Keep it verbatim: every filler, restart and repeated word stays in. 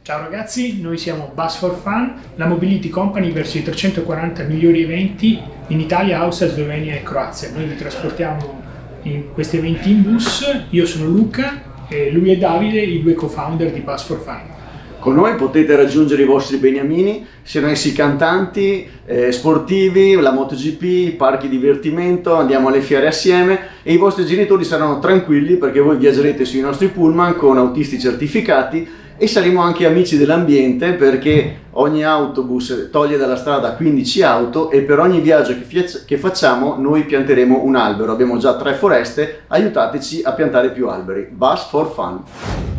Ciao ragazzi, noi siamo Bus for Fun, la mobility company verso i trecentoquaranta migliori eventi in Italia, Austria, Slovenia e Croazia. Noi vi trasportiamo in questi eventi in bus. Io sono Luca e lui è Davide, i due co-founder di Bus for Fun. Con noi potete raggiungere i vostri beniamini, siano essi cantanti, eh, sportivi, la MotoGP, parchi divertimento, andiamo alle fiere assieme e i vostri genitori saranno tranquilli perché voi viaggerete sui nostri pullman con autisti certificati e saremo anche amici dell'ambiente perché ogni autobus toglie dalla strada quindici auto e per ogni viaggio che, che facciamo noi pianteremo un albero. Abbiamo già tre foreste, aiutateci a piantare più alberi. Bus for Fun.